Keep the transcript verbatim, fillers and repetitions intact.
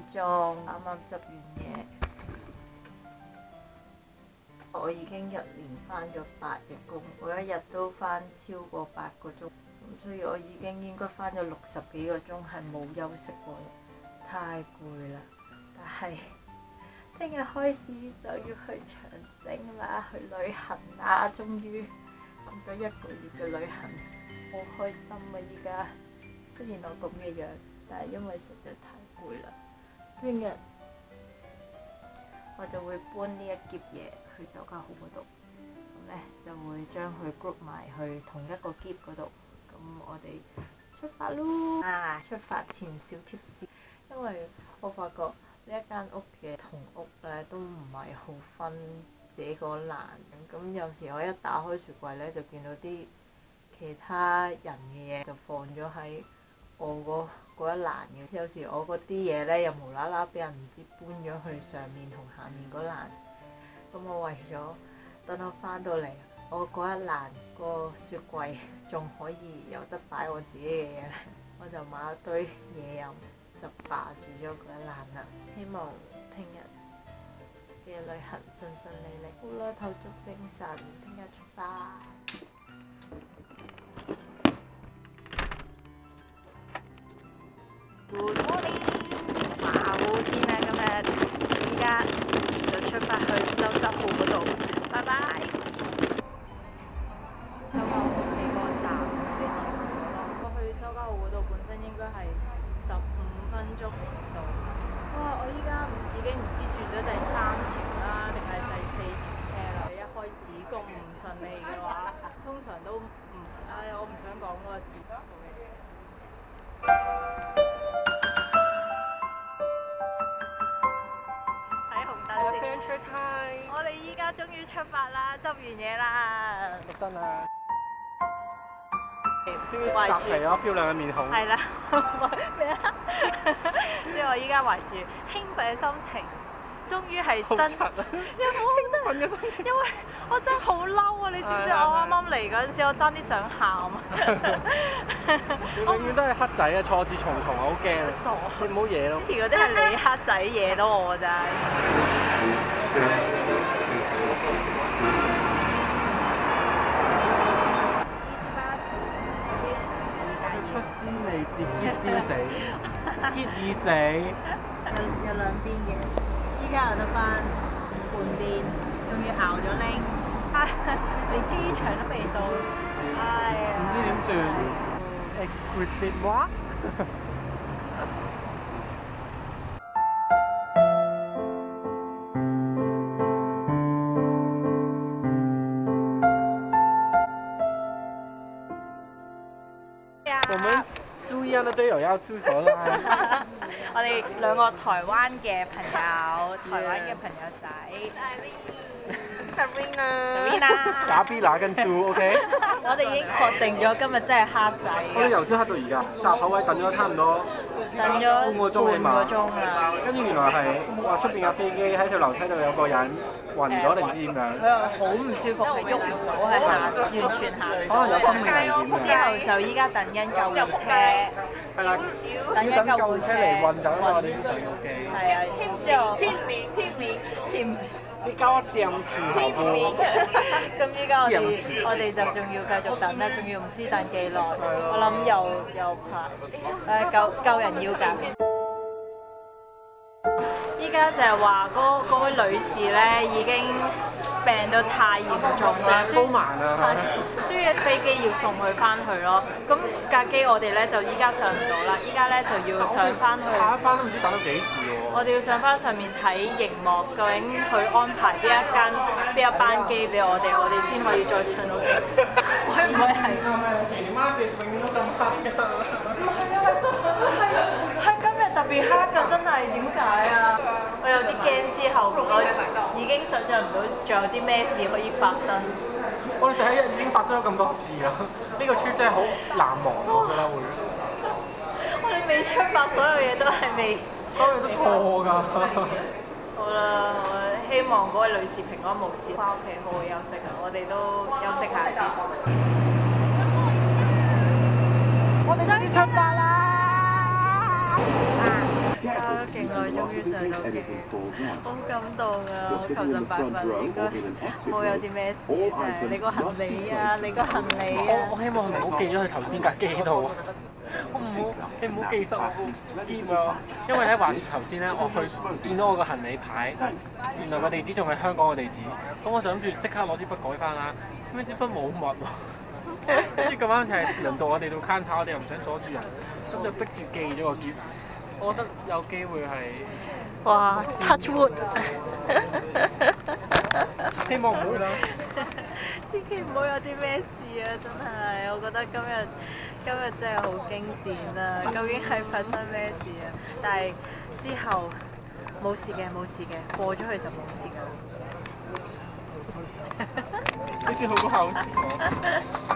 鐘，啱啱執完嘢。我已經一連翻咗八日工，每一日都翻超過八個鐘，咁所以我已經應該翻咗六十幾個鐘，係冇休息過，太攰啦。但係聽日開始就要去長征啦，去旅行啦，終於咁咗一個月嘅旅行，好開心啊！依家雖然我咁嘅樣，但係因為實在太攰啦。聽日我就會搬呢一篋嘢去酒家號嗰度，咁咧就會將佢 group 埋去同一個篋嗰度。咁我哋出發咯！啊，出發前小貼士，因為我發覺呢一間屋嘅同屋咧都唔係好分這個欄咁，咁有時我一打開雪櫃咧就見到啲其他人嘅嘢就放咗喺我個嗰一欄嘅，有時我嗰啲嘢咧又無啦啦俾人唔知搬咗去上面同下面嗰欄，咁我為咗等我翻到嚟，我嗰一欄個雪櫃仲可以有得擺我自己嘅嘢咧，我就買一堆嘢飲就霸住咗嗰一欄啦。希望聽日嘅旅行順順利利，好啦，透足精神，聽日出發。Good morning！ 哇，好天啊！今日依家就出發去洲際湖嗰度，拜拜。洲際湖幾個站你嚟咗咯？我去洲際湖嗰度本身應該係十五分鐘直到。哇！我依家已經唔知轉咗第三程啦，定係第四程車啦。你一開始咁唔順利嘅話，通常都唔，唉，我唔想講嗰個字。我哋依家終於出發啦，執完嘢啦。 綠燈啦！終於集齊咗漂亮嘅面孔。 係啦，咩啊？即係我依家懷住興奮嘅心情，終於係真。好柒啊！有冇興奮嘅心情？因為我真係好嬲啊！你知唔知我啱啱嚟嗰陣時，我爭啲想喊啊！ 永遠都係黑仔啊，挫折重重啊，好驚啊！ 傻， 你唔好惹咯。 之前嗰啲係你黑仔惹到我咋。 出先嚟接結先死，結已死。 有有兩邊嘅，依家有得翻半邊，仲要熬咗拎，連機場都未到，哎呀！ 唔知點算 ？Exquisite 話？我們住一樣的隊友要出國啦！ 我哋兩個台灣嘅朋友，台灣嘅朋友仔 ，Serena，Serena， 傻逼拿跟豬 ，OK？ 我哋已經確定咗今日真係黑仔。 我哋由朝黑到而家，閘口位等咗差唔多等咗半個鐘起碼。 半個鐘啦。 跟住原來係話出邊架飛機喺條樓梯度有個人暈咗定唔知點樣。 佢又好唔舒服，係喐唔到，係下完全下唔到。 可能有生命危險嘅。 之後就依家等緊救護車。 係啦， 等緊救護車嚟運走我哋先上到機。 係啊，之後天面天面天面， 你交一掂住後部。 咁依家我哋我哋就仲要繼續等啦，仲要唔知等幾耐。我諗又又怕，誒救救人要緊。依家就係話嗰嗰位女士咧已經病到太嚴重啦， 高慢啊！ 所以飛機要送佢翻去咯。咁架機我哋咧就依家上唔到啦，依家咧就要上翻去。 下一班都唔知等到幾時喎。 我哋要上翻上面睇熒幕，究竟佢安排邊一間邊一班機俾我哋，我哋先可以再上到機。會唔會係？ 前晚嘅永遠都咁黑㗎。 唔係啊，係係今日特別黑㗎，真係點解啊？我有啲驚之後，我已經想像唔到仲有啲咩事可以發生。 我哋第一日已經發生咗咁多事啦，呢個 trip 真係好難忘，我覺得會。 我哋未出發，所有嘢都係未， 所有嘢都錯㗎。 好啦，我希望嗰位女士平安無事，翻屋企好好休息啊！我哋都休息下先。我哋終於出發啦！ 加咗勁耐，終於上到機，好感動啊！我求神拜佛，你應該冇有啲咩事嘅啫。你個行李啊，你個行李啊！ 我我希望你唔好寄咗去頭先架機度。我唔好，你唔好寄失我個篋啊！因為咧話説頭先咧，我去見到我個行李牌，原來個地址仲係香港嘅地址。咁我就諗住即刻攞支筆改翻啦，點解支筆冇墨喎？跟住咁啱係輪到我哋到 counter，我哋又唔想阻住人，咁就逼住寄咗個篋。我覺得有機會係哇 ，touch wood， 希望唔會啦。 千祈唔好有啲咩事啊！真係，我覺得今日今日真係好經典啊！究竟係發生咩事啊？但係之後冇事嘅，冇事嘅，過咗去就冇事㗎啦。 好似好過考試。